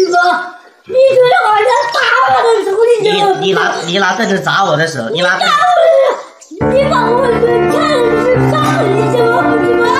是吧？你说的话要打我的手，你知道吗？ 你拿凳子砸我的手，你拿凳子。 你把我的钱是啥？你知道吗？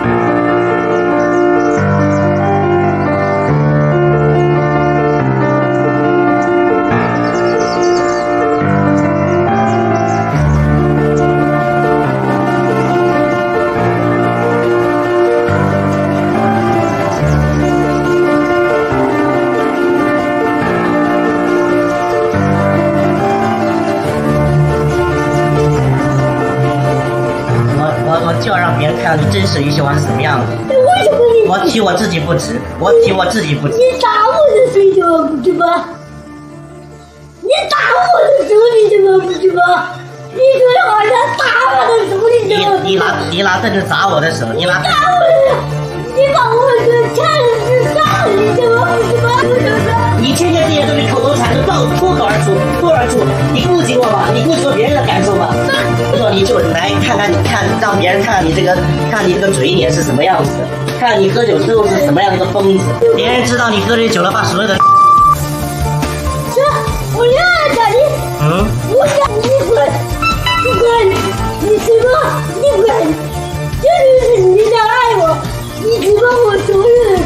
我就要让别人看到你真实的余秀华是什么样子。 为什么你？ 我提我自己不值，我提我自己不值。 你打我的水饺不是吧？你打我的手，你知道不是吧？你说的话要打我的手，你知道吗？ 你拿凳子砸我的手，你拿。 打我的，你把我的钱是啥？你知道不是吧？ 你天天这些东西口头禅都脱口而出，你顾及我吗？你顾及过别人的感受吗？我说你就来看看，让别人看看你这个嘴脸是什么样子的，看看你喝酒之后是什么样的一个疯子。别人知道你喝醉酒了，把所有的。 是，我恋爱着你。我想你滚，你什么？你滚！这就是你的爱我，你知道我所有的。